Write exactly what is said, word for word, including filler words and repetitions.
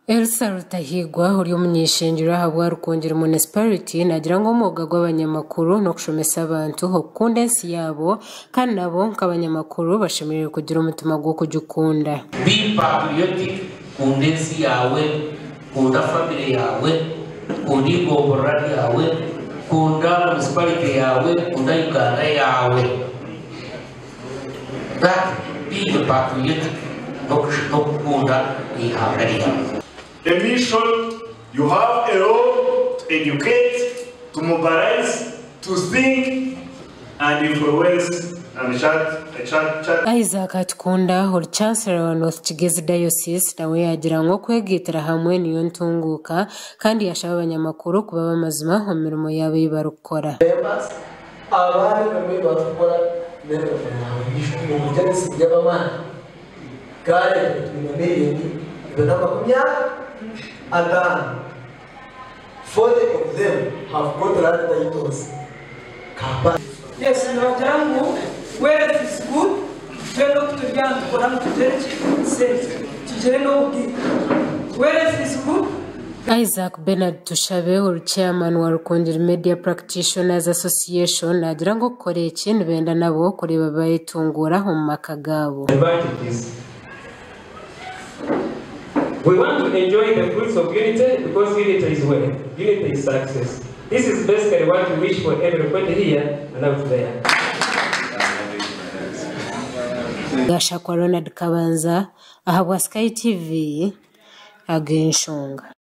Ensi Rutahigwa uri umunyeshingiro habwa Rukungiri municipality nagira ngo umuga gw'abanyamakuru no kushomesa abantu Kukunda Ensi Yabo kandi nabo nk'abanyamakuru bashimiriye kugira umutima gwo kujukunda. Be patriotic, kunda Ensi yawe, kunda family yawe, kunda igobora yawe, kunda municipality yawe, kunda Uganda yawe. That be patriotic no kukunda ihangari yawe. The mission, you have a role to educate, to mobilize, to think, and influence, and chat, chat, chat. Isaac Kukunda, or Chancellor wa North Kigezi Diocese, nawe yagira ngo kwegitira hamwe niyo ntunguka kandi yashaba abanyamakuru kuba bamazima mu mirimo yabo yibarukora. Abari bamwe bakora nero mu bugenesi by'abamana. Kare tumenye ibona makumya Adam, forty of them have got land titles. Yes, no jangu, where it is good, fellow to young for them to church, says, where it is good. Isaac Bernard Tushabe, or chairman wa Rukungiri Media Practitioners Association, nagira ngo kore ikintu benda nabo kuri babayitungura mu makagabo. We want to enjoy the fruits of unity because unity is where unity is success. This is basically what we wish for everybody here and out there. Gasha kwa Ronald Kabanza, ahabwa Sky T V, agenshonga.